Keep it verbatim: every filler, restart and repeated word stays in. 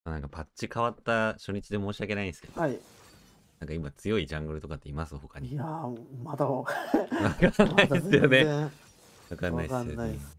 なんかパッチ変わった初日で申し訳ないんですけど、 はい。 なんか今強いジャングルとかっています他に？ いやー、まだわわかんないまだですよね。 全然わかんないわかですよね。 んないっす。